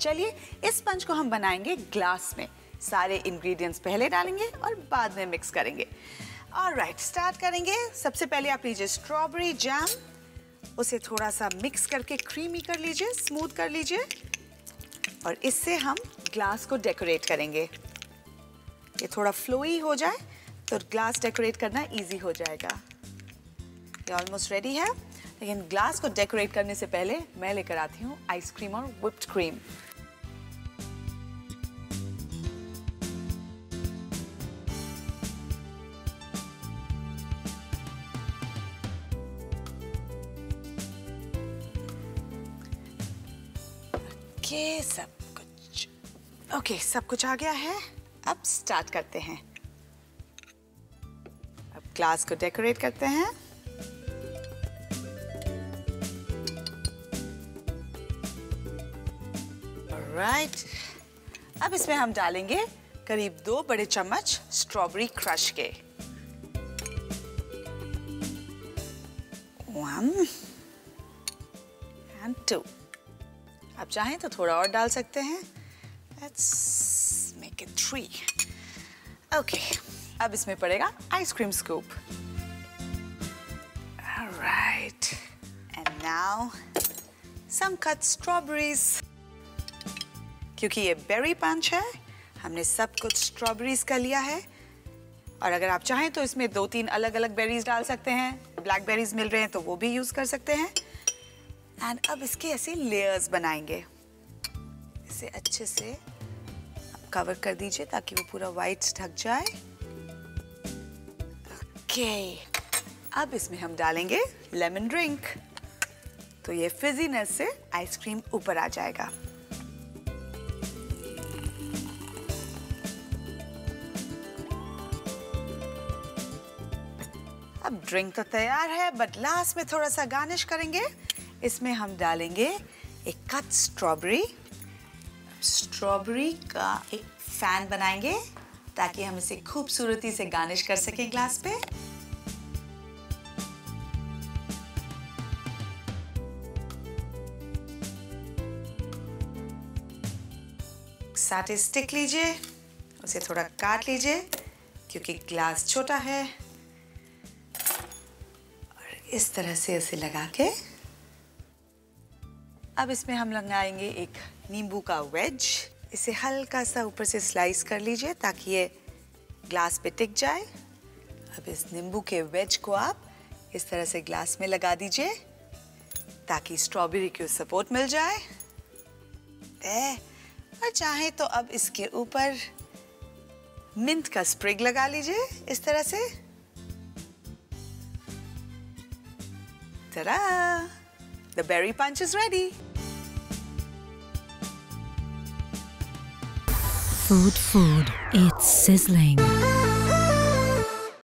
चलिए इस स्पंज को हम बनाएंगे ग्लास में। सारे इंग्रेडिएंट्स पहले डालेंगे और बाद में मिक्स करेंगे। ऑलराइट, स्टार्ट करेंगे। सबसे पहले आप लीजिए स्ट्रॉबेरी जैम, उसे थोड़ा सा मिक्स करके क्रीमी कर लीजिए, स्मूथ कर लीजिए और इससे हम ग्लास को डेकोरेट करेंगे। ये थोड़ा फ्लोई हो जाए तो ग्लास डेकोरेट करना इजी हो जाएगा। ये ऑलमोस्ट रेडी है, लेकिन ग्लास को डेकोरेट करने से पहले मैं लेकर आती हूँ आइसक्रीम और व्हिप्ड क्रीम। सब कुछ आ गया है। अब स्टार्ट करते हैं। अब ग्लास को डेकोरेट करते हैं। ऑलराइट, अब इसमें हम डालेंगे करीब 2 बड़े चम्मच स्ट्रॉबेरी क्रश के। 1 and 2। आप चाहें तो थोड़ा और डाल सकते हैं। Let's make it 3। ओके, अब इसमें पड़ेगा ice cream scoop. Alright, and now some cut strawberries। क्योंकि ये बेरी पंच है, हमने सब कुछ स्ट्रॉबेरीज का लिया है। और अगर आप चाहें तो इसमें 2-3 अलग-अलग बेरीज डाल सकते हैं। ब्लैकबेरीज मिल रहे हैं तो वो भी यूज कर सकते हैं। एंड अब इसके ऐसे लेयर्स बनाएंगे। इसे अच्छे से आप कवर कर दीजिए ताकि वो पूरा व्हाइट ढक जाए। ओके, अब इसमें हम डालेंगे लेमन ड्रिंक, तो ये फिजीनेस से आइसक्रीम ऊपर आ जाएगा। अब ड्रिंक तो तैयार है, बट लास्ट में थोड़ा सा गार्निश करेंगे। इसमें हम डालेंगे एक कट स्ट्रॉबेरी का एक फैन बनाएंगे ताकि हम इसे खूबसूरती से गार्निश कर सकें ग्लास पे। साटे स्टिक लीजिए, उसे थोड़ा काट लीजिए क्योंकि ग्लास छोटा है। और इस तरह से इसे लगा के अब इसमें हम लगाएंगे एक नींबू का वेज। इसे हल्का सा ऊपर से स्लाइस कर लीजिए ताकि ये ग्लास पे टिक जाए। अब इस नींबू के वेज को आप इस तरह से ग्लास में लगा दीजिए ताकि स्ट्रॉबेरी को सपोर्ट मिल जाए। और चाहे तो अब इसके ऊपर मिंट का स्प्रिग लगा लीजिए इस तरह से। Ta-da! The berry punch is ready. Food, it's sizzling.